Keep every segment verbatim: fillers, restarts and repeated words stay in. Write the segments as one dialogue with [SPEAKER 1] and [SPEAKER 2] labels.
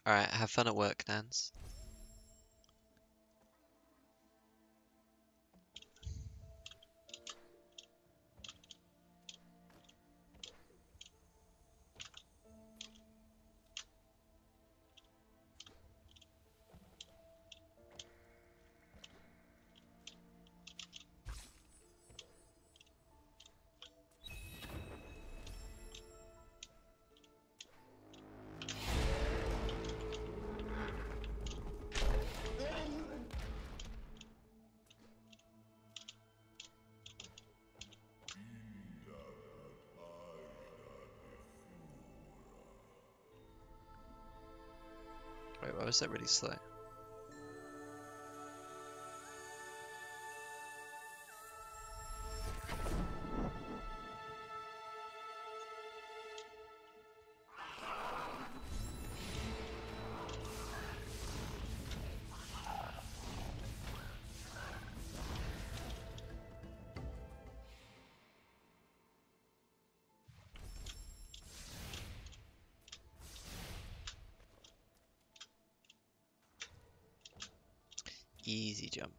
[SPEAKER 1] Alright, have fun at work, Nans. Wait, why was that really slow? Easy jump.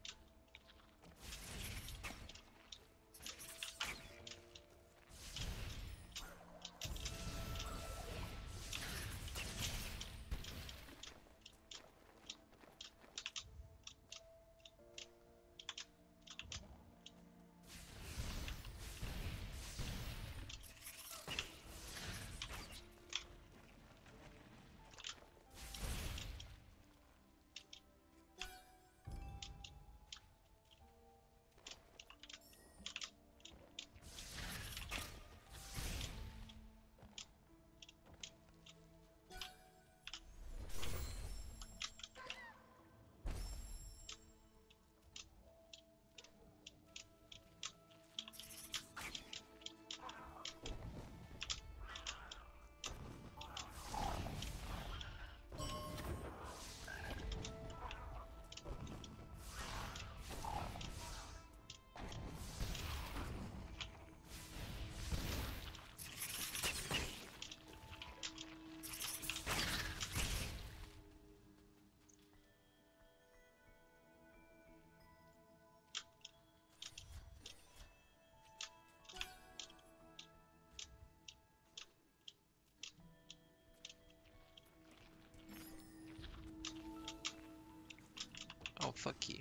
[SPEAKER 1] Oh, fuck you.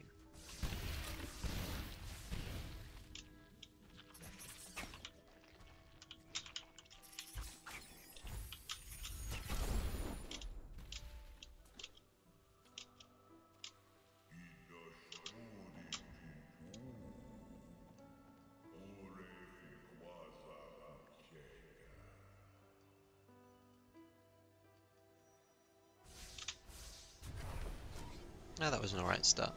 [SPEAKER 1] No, that was an alright start.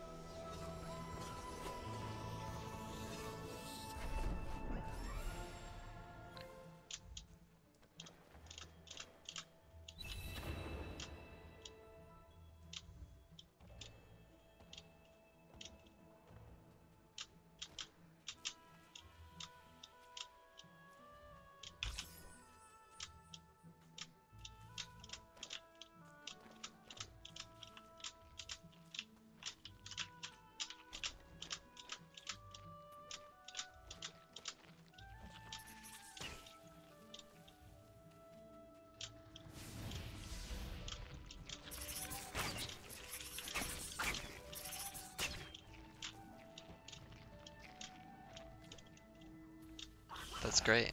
[SPEAKER 1] That's great.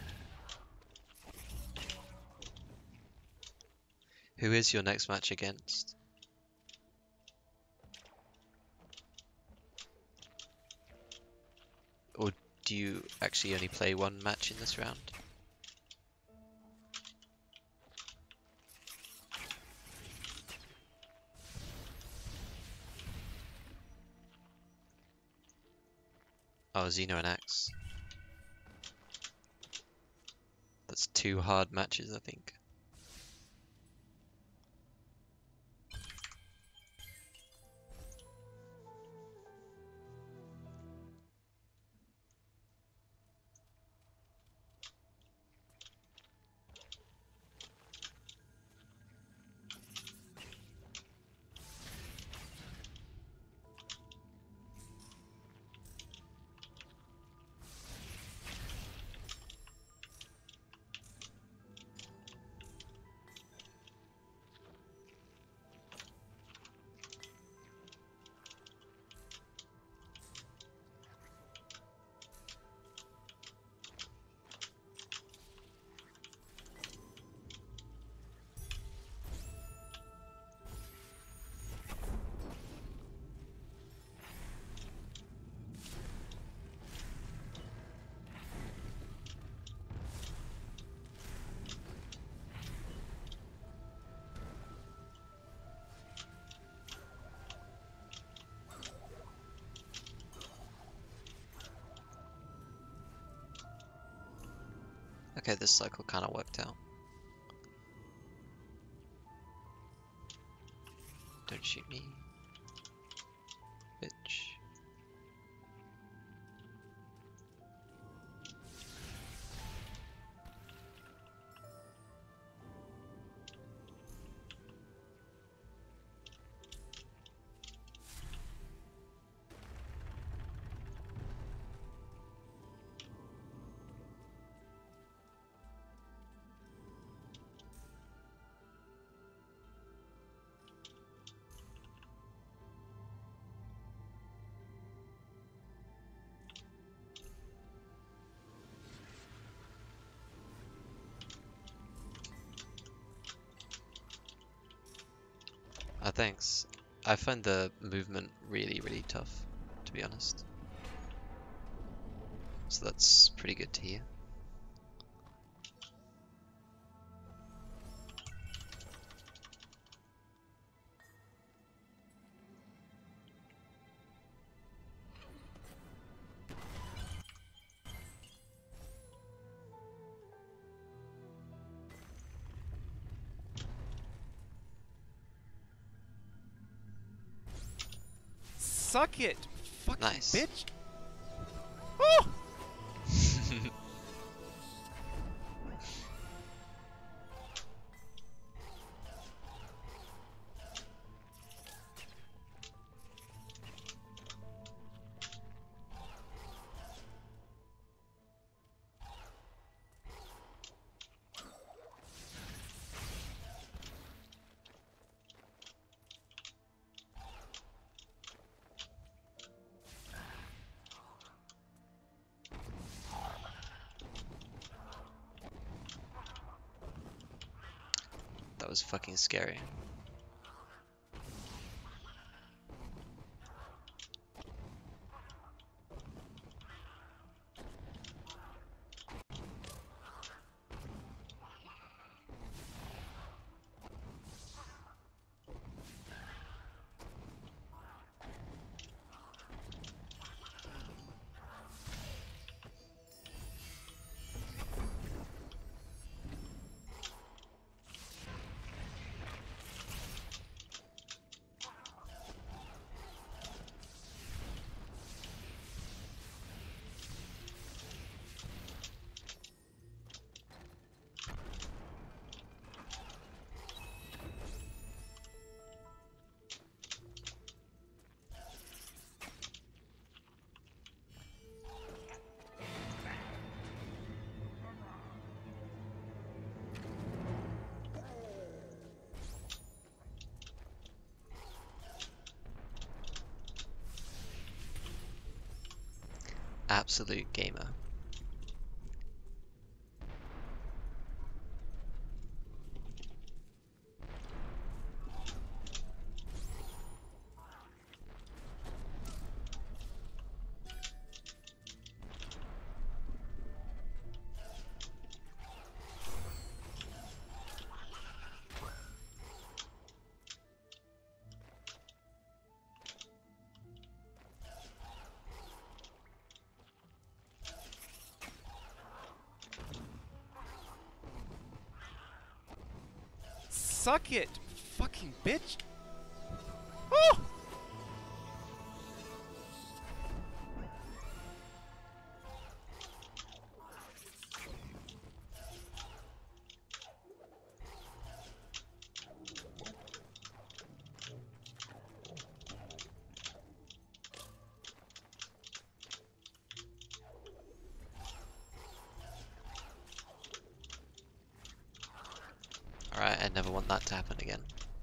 [SPEAKER 1] Who is your next match against? Or do you actually only play one match in this round? Oh, Xeno and Axe. That's two hard matches, I think. Okay, this cycle kind of worked out. Don't shoot me, bitch. Uh, thanks. I find the movement really, really tough, to be honest. So that's pretty good to hear.
[SPEAKER 2] Suck it, fucking
[SPEAKER 1] Nice.
[SPEAKER 2] bitch. Oh!
[SPEAKER 1] That was fucking scary. Absolute gamer.
[SPEAKER 2] Suck it, fucking bitch. Oh!
[SPEAKER 1] Alright, I never want that to happen again.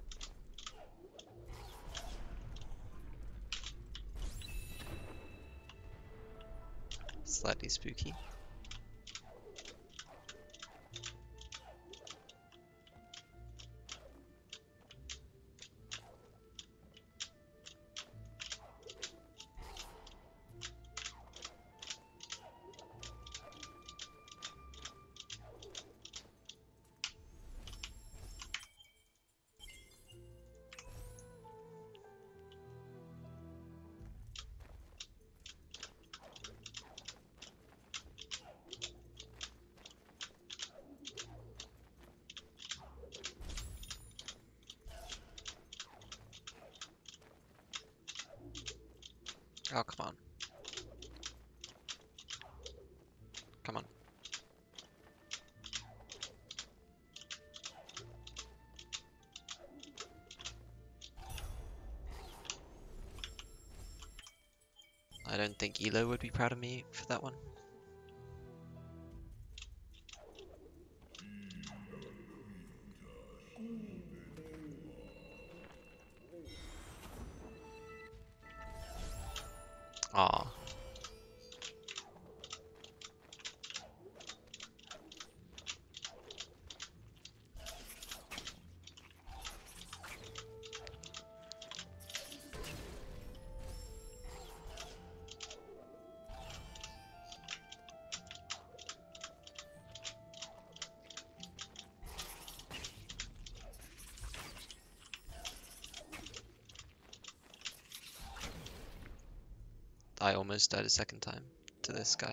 [SPEAKER 1] Slightly spooky. Oh, come on. Come on. I don't think Elo would be proud of me for that one. Aw. I almost died a second time to this guy.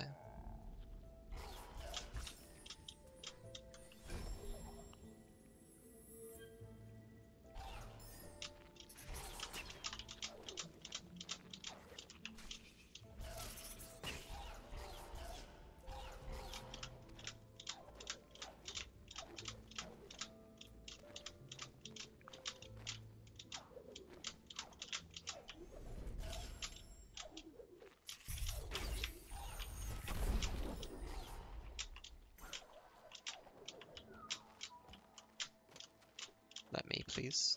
[SPEAKER 1] Let me, please.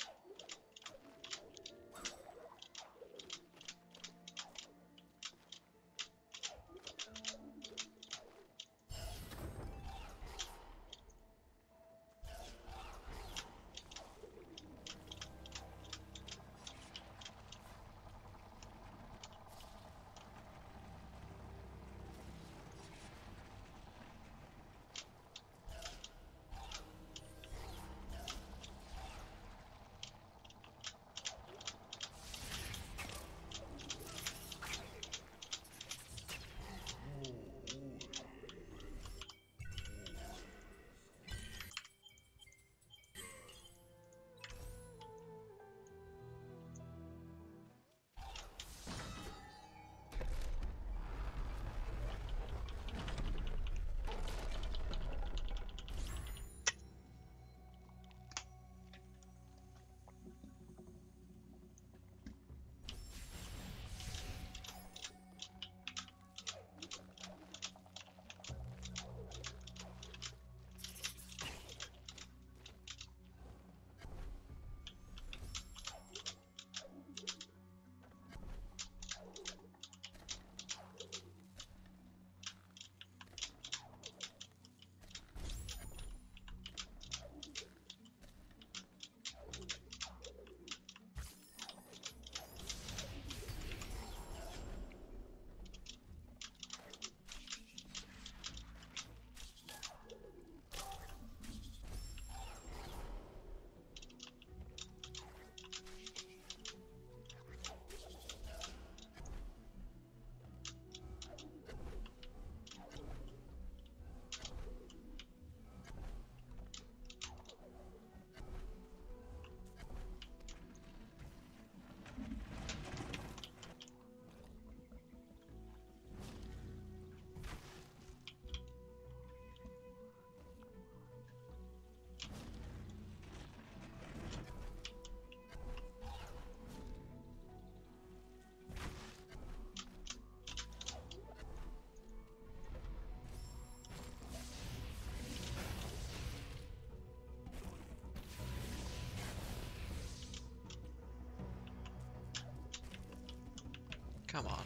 [SPEAKER 1] Come on.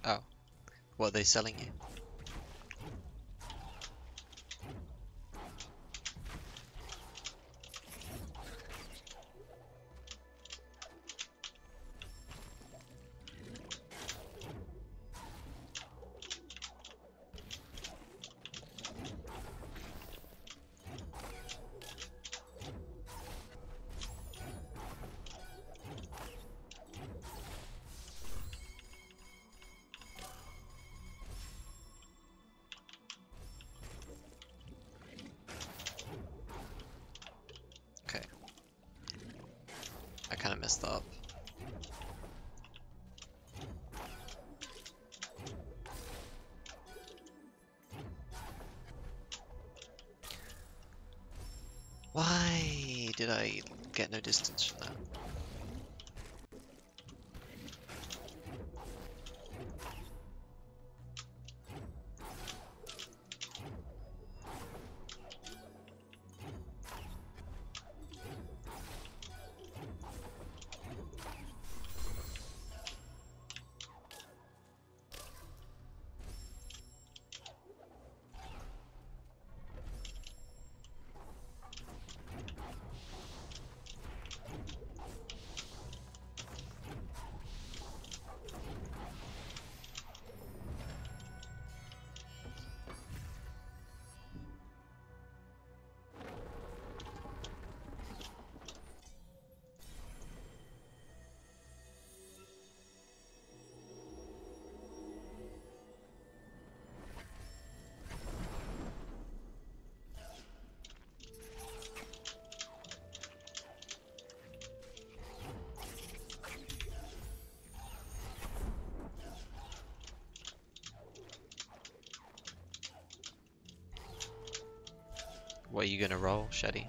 [SPEAKER 1] Oh. What are they selling you? Okay. I kind of messed up. Why did I get no distance from that? What are you gonna roll, Shady?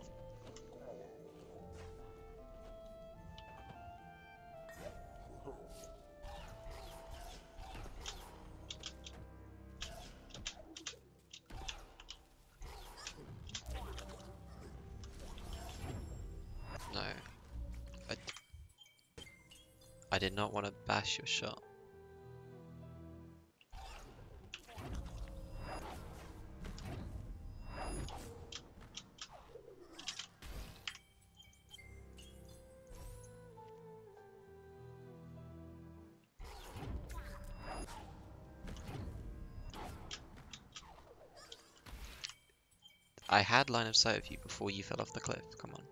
[SPEAKER 1] No. I, I did not want to bash your shot. I had line of sight of you before you fell off the cliff, come on.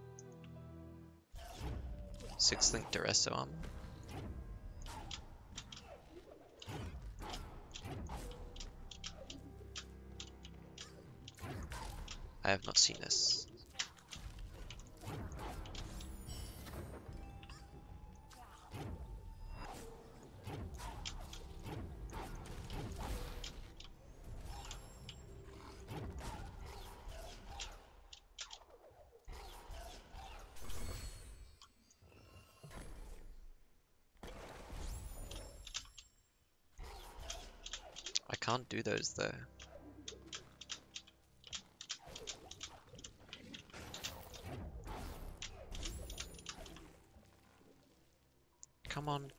[SPEAKER 1] Six link Duresso armor. I have not seen this. I can't do those though. Come on.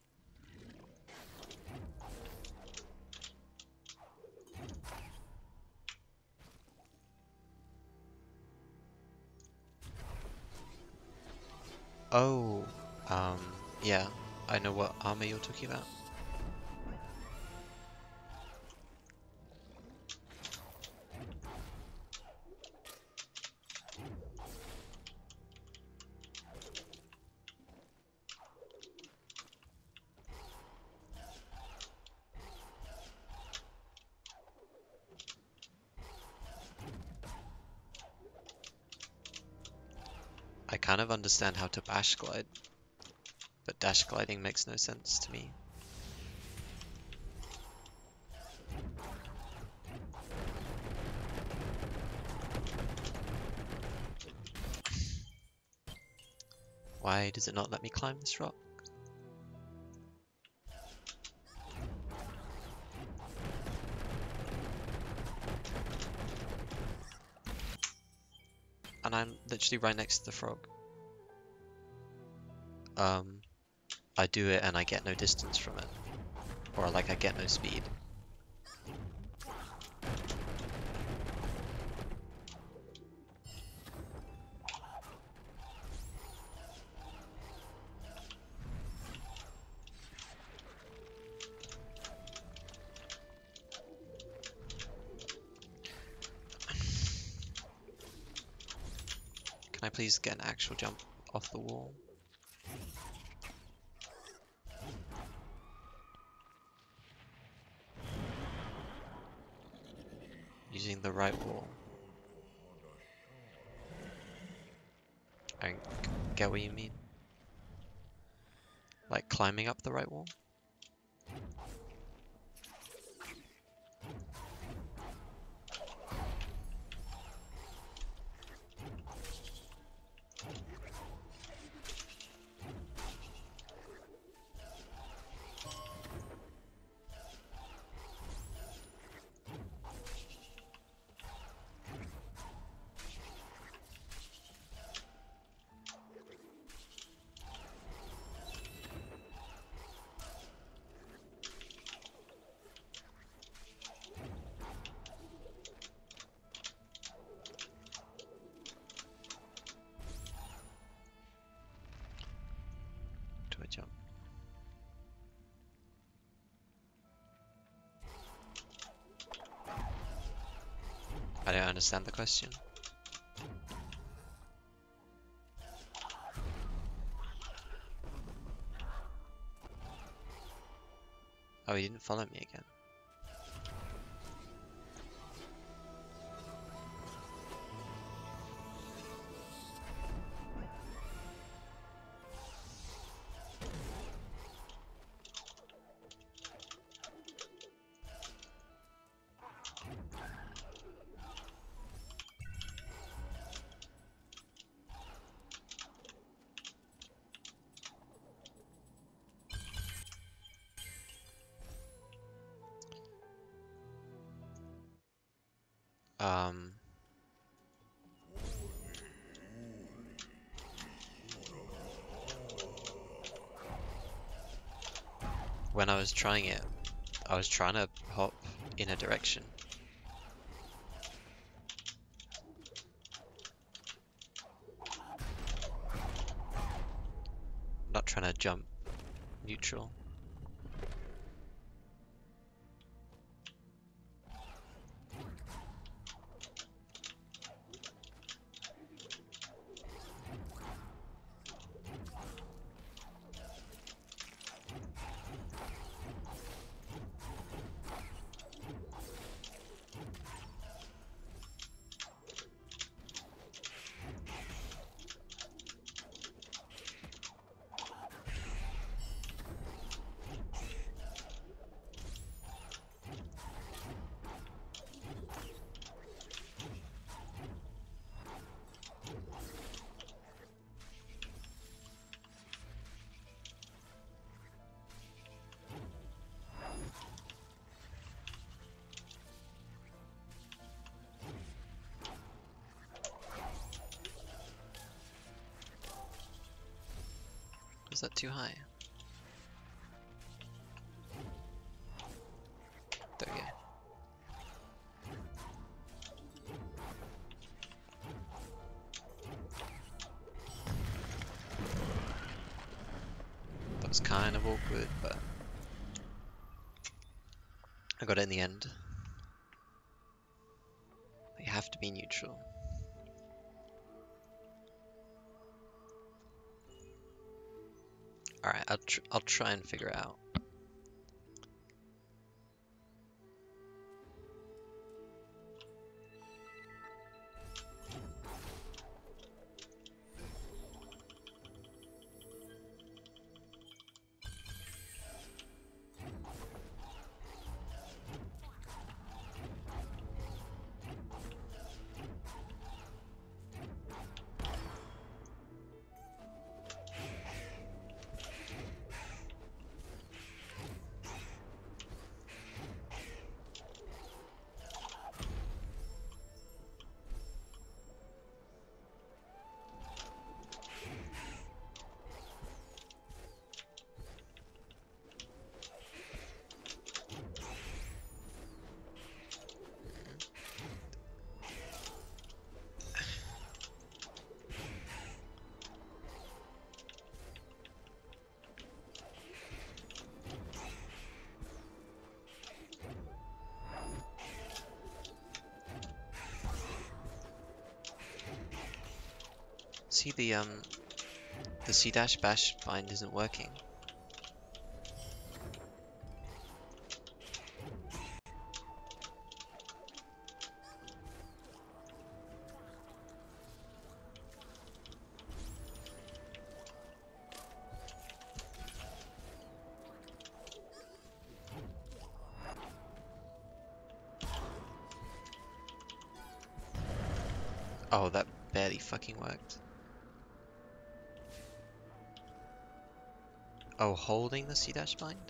[SPEAKER 1] Oh, um, yeah, I know what armor you're talking about. I kind of understand how to bash glide, but dash gliding makes no sense to me. Why does it not let me climb this rock? And I'm literally right next to the frog. Um, I do it and I get no distance from it. Or like I get no speed. Can I please get an actual jump off the wall? Using the right wall. I get what you mean. Like climbing up the right wall? Do I jump? I don't understand the question. Oh, he didn't follow me again. Um, when I was trying it, I was trying to hop in a direction. Not trying to jump neutral. Is that too high? There we go. That was kind of awkward, but I got it in the end. They have to be neutral. Alright, I'll, tr I'll try and figure it out. see the um the C dash bash bind isn't working. Oh, that barely fucking worked. Oh, holding the C dash bind?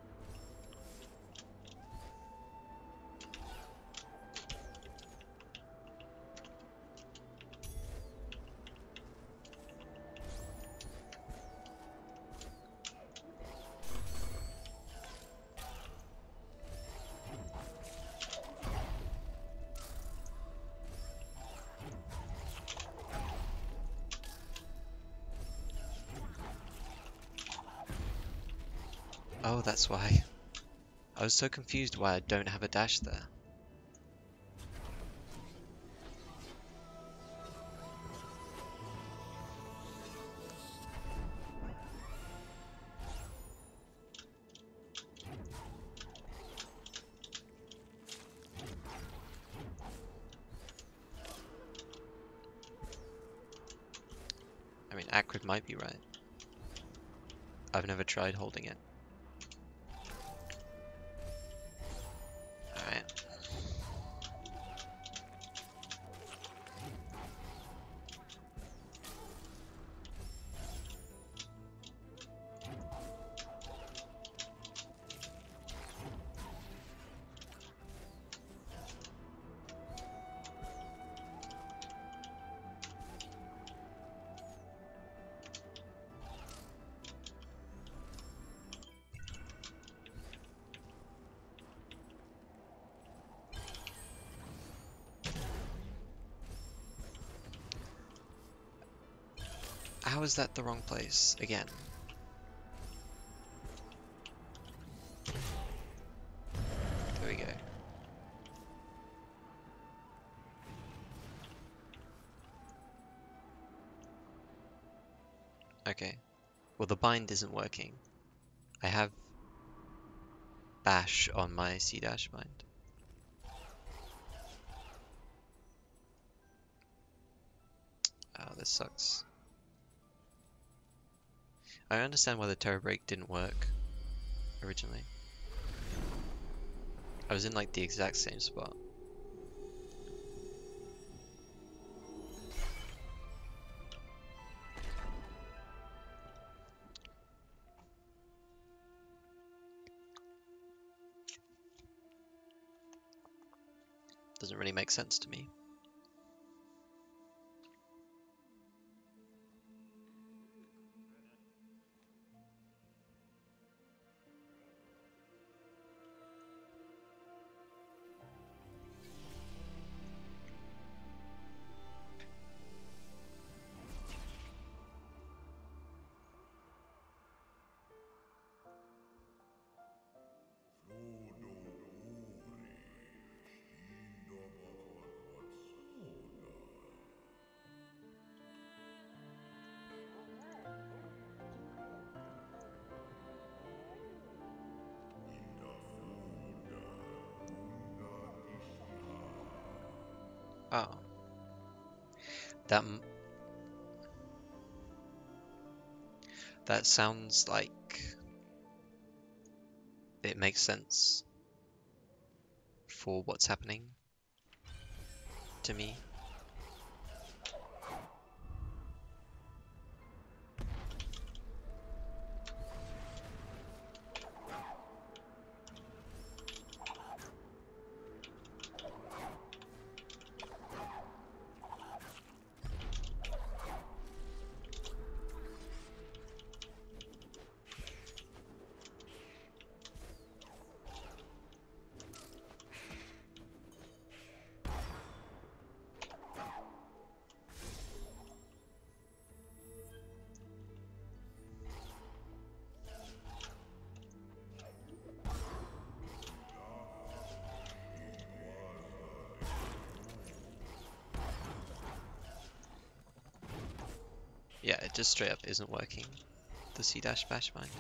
[SPEAKER 1] Oh, that's why. I was so confused why I don't have a dash there. I mean, Acrid might be right. I've never tried holding it. Alright. How is that the wrong place again? There we go. Okay. Well, the bind isn't working. I have bash on my C dash bind. Oh, this sucks. I understand why the Terror Break didn't work originally. I was in like the exact same spot. Doesn't really make sense to me. Oh. That m that sounds like it makes sense for what's happening to me. Yeah, it just straight up isn't working. The C dash bash bind.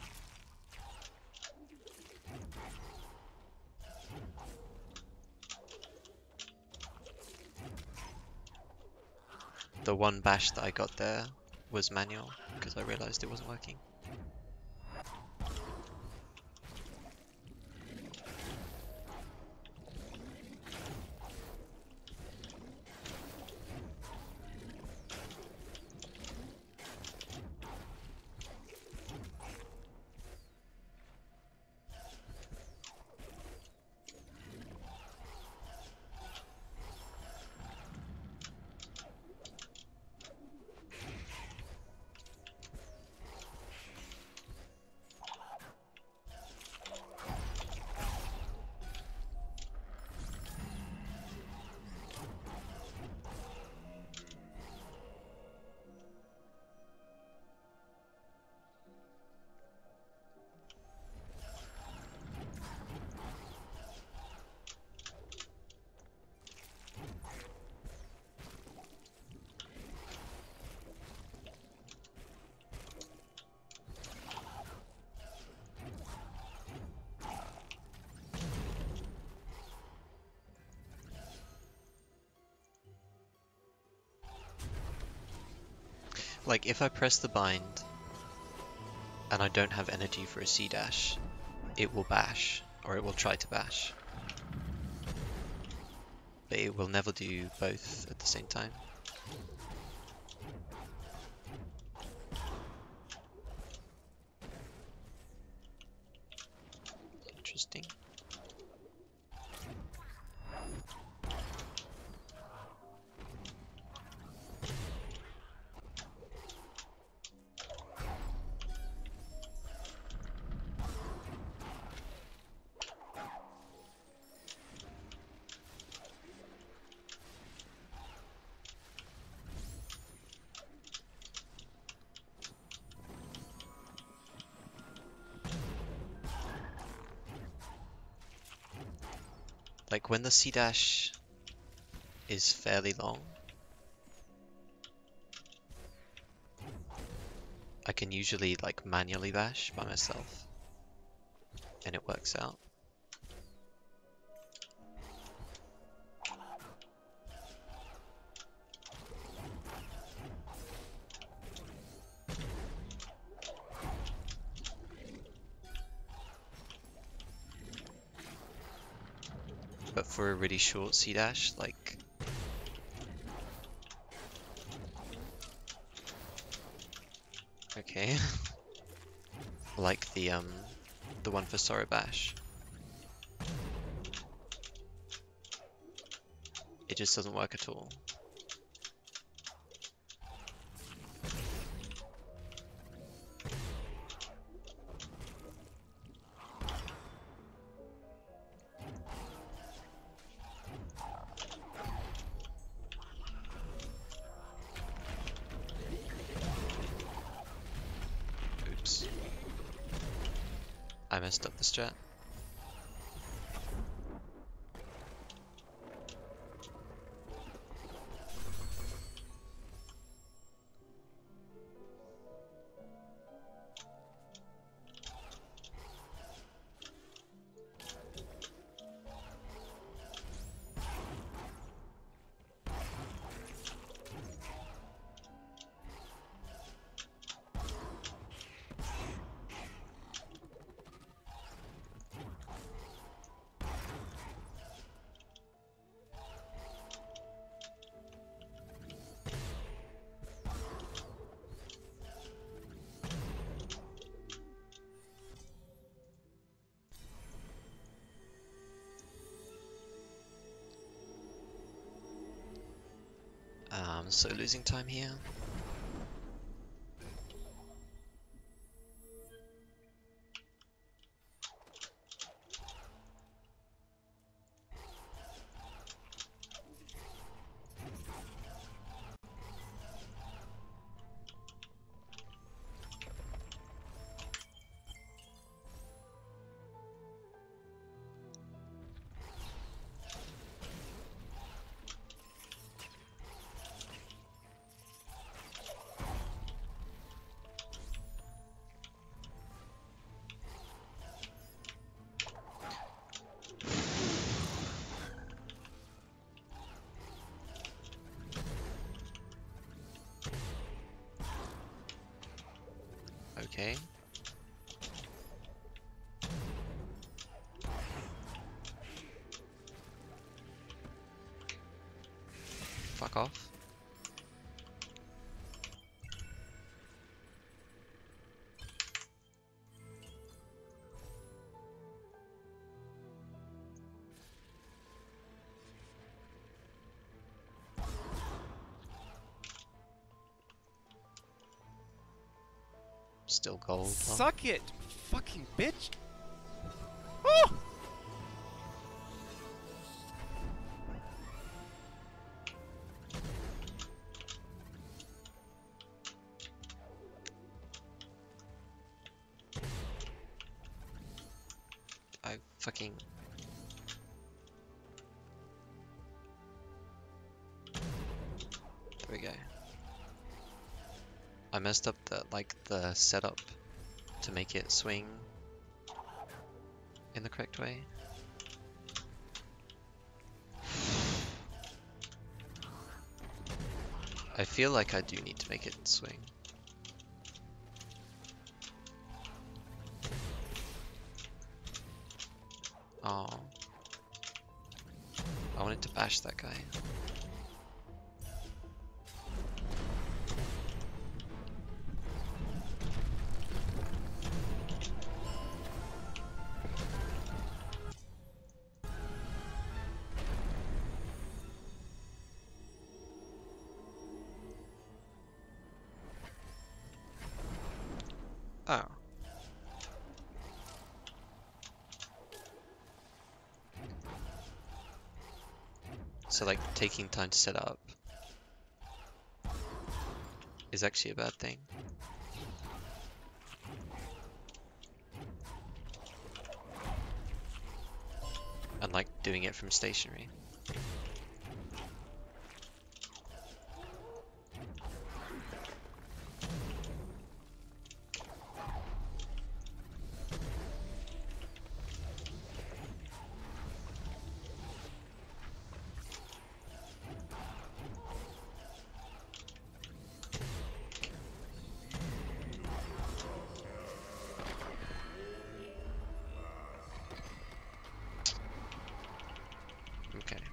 [SPEAKER 1] The one bash that I got there was manual because I realized it wasn't working. Like if I press the bind and I don't have energy for a C dash, it will bash, or it will try to bash. But it will never do both at the same time. Interesting. Like when the C dash is fairly long, I can usually like manually bash by myself and it works out. But for a really short C dash, like okay, like the um the one for Sorrow Bash, it just doesn't work at all. Oops. I messed up the strat. Um, so losing time here. Okay. Fuck off. Still gold. Well,
[SPEAKER 2] Suck it, fucking bitch. Oh!
[SPEAKER 1] I fucking... There we go. I messed up the, like, the setup to make it swing in the correct way. I feel like I do need to make it swing. Oh. I wanted to bash that guy. Oh. So like taking time to set up is actually a bad thing. Unlike doing it from stationary. Okay.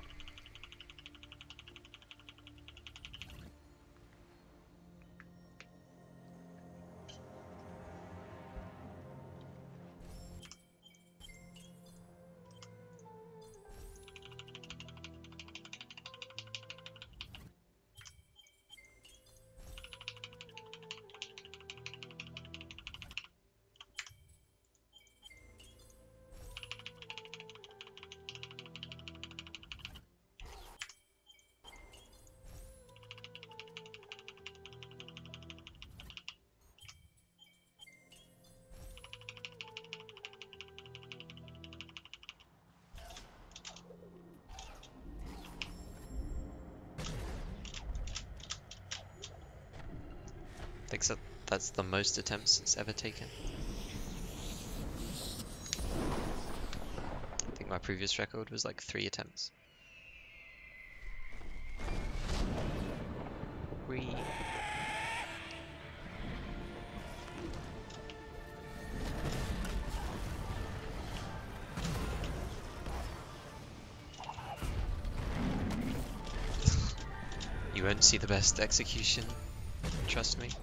[SPEAKER 1] I think that that's the most attempts it's ever taken. I think my previous record was like three attempts. Whee. You won't see the best execution, trust me.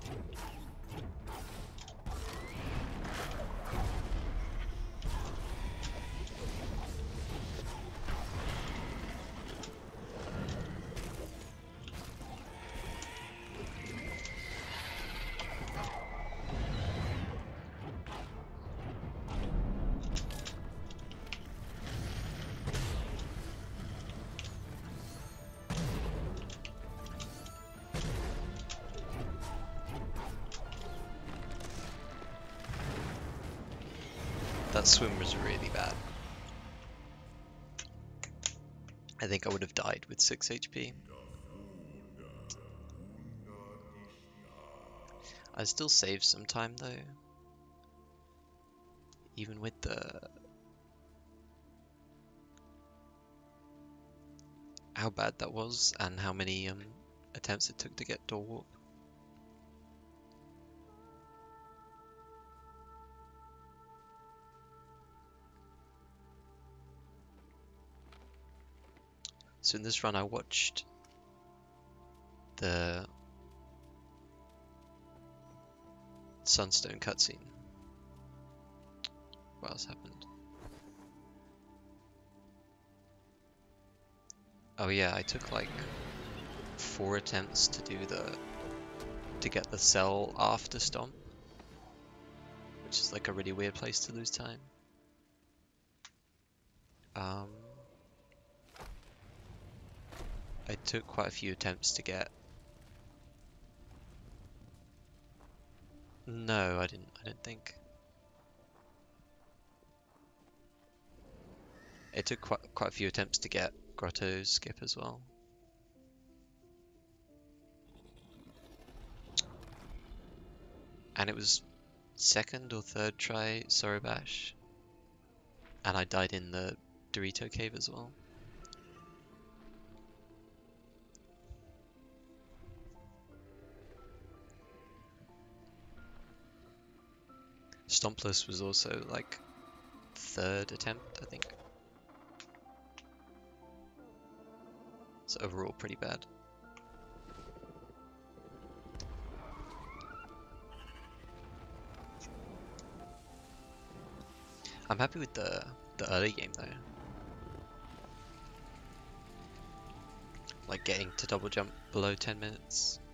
[SPEAKER 1] That swim was really bad. I think I would have died with six H P. I still saved some time though. Even with the... how bad that was and how many um, attempts it took to get door warp. So in this run I watched the Sunstone cutscene. What else happened? Oh yeah, I took like four attempts to do the to get the cell after Stomp, which is like a really weird place to lose time. Um, I took quite a few attempts to get. No, I didn't. I didn't think. It took quite quite a few attempts to get Grotto skip as well. And it was second or third try Sorobash. And I died in the Dorito cave as well. Stompless was also like third attempt, I think. So overall pretty bad. I'm happy with the the early game though. Like getting to double jump below ten minutes.